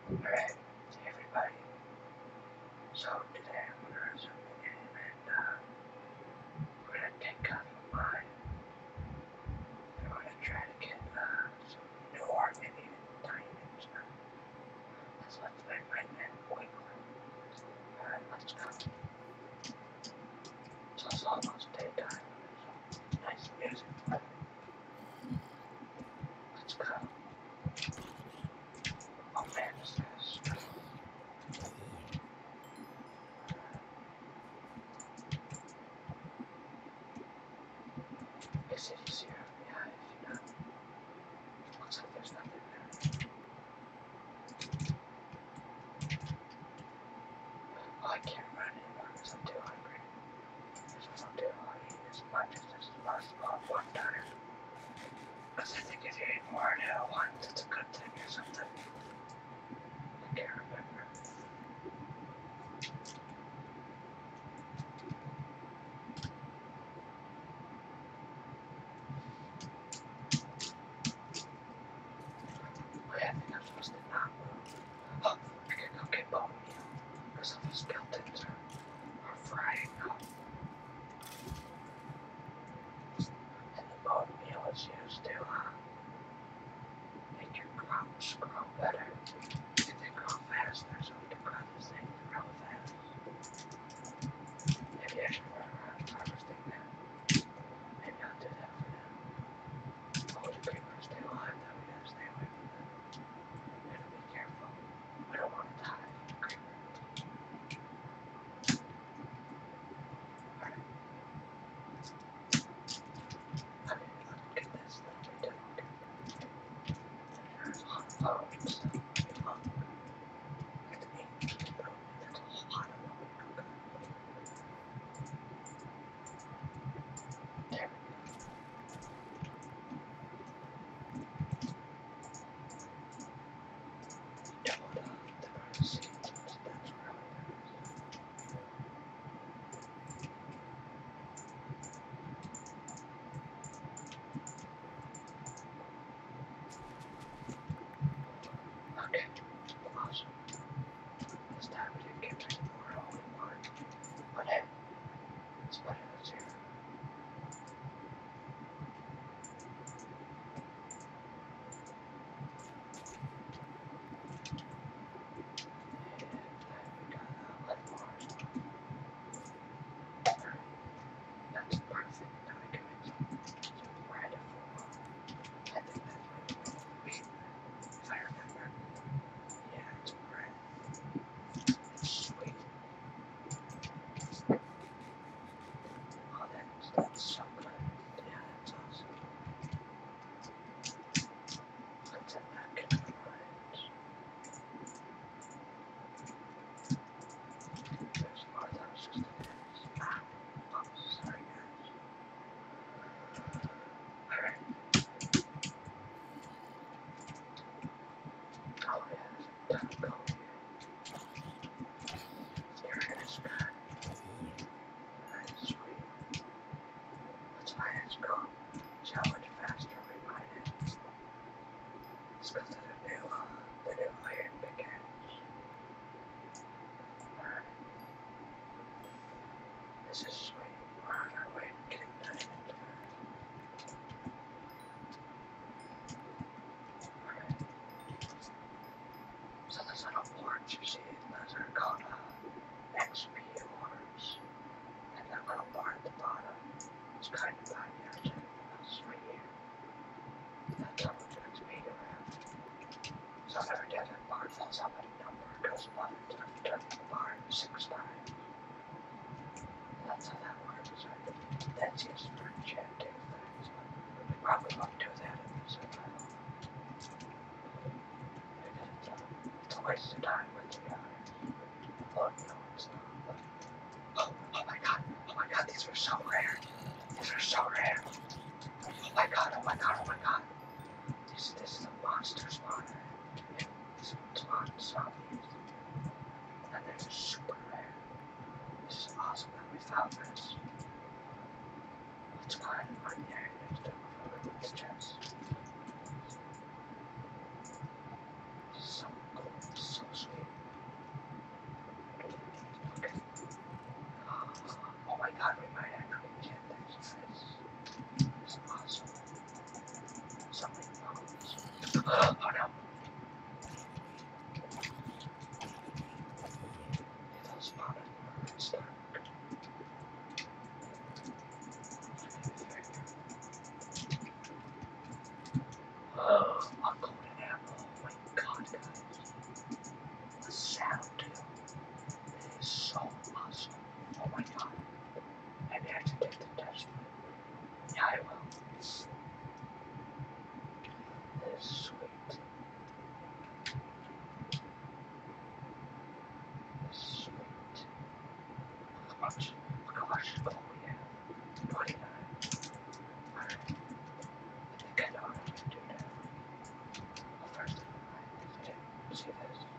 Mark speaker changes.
Speaker 1: Alright, hey everybody. So today I'm gonna zoom in and we're gonna take out the mine and we're gonna try to get some new art, maybe even diamonds. Let's play right now quickly. Alright, let's go. So it's almost daytime. So nice music playing. Let's go. Oh man, this is big city's here. Yeah, if you know. Looks like there's nothing there. Oh, I can't run anymore because I'm too hungry. This will do I'll eat as much as this possible at one time. Because I think if you eat more at once, it's a good thing or something. I can't remember. Oh yeah, I think I'm supposed to not move. Oh, I can go get bone meal. Because all the skeletons are frying up. And the bone meal is used to make your crops grow better. If they grow faster, so we can grow these things real fast. Maybe I should run around harvesting that. Maybe I'll do that for now. Oh, the creepers stay alive though, we gotta stay away from them. We gotta be careful. We don't want to die from the creeper. Alright. Okay, let's get this little bit done. There's a lot of bone and stuff. Oh, that's 8 bone. That's a whole lot of bone. Okay. There we go. Doubled up the burn seeds. That's really nice. Okay, awesome. This time we didn't get to the board all in one. But hey, it's better than zero. And then we got lead bars. Alright, that's perfect. Now we can make some bread for I think that's what it was. If I remember. Yeah, it's bread. It's sweet. Oh, that's so good. Yeah, that's awesome. Let's set that in the lines. There's more of those just in case. Ah, oh, sorry guys. Alright. Oh yeah, there's a ton of gold here. Here it is, man. Alright, sweet. Let's mine its gold. See how much faster we mine it. It's because of the new iron pickaxe. Alright. This is sweet. We're on our way to getting diamonds. Alright. So those little orbs you see, those are called XP orbs. And that little bar at the bottom is kind of by the edge. That's right here. That's how much XP you have. So every time that bar fills up at a number, it goes above it. Turn the bar 6 times. That's how that works. That's used for enchanting things, but we probably won't do that in this survival. Because it's a waste of time, let's be honest. Well, no, it's not, but... Oh my god, these are so rare. These are so rare. Oh my god, oh my god, oh my god. This is a monster spawner. And this one spawn these. And they're just super rare. This is awesome that we found this. Let's go ahead and mine the iron next to it before we lose chest. So cool, so see this?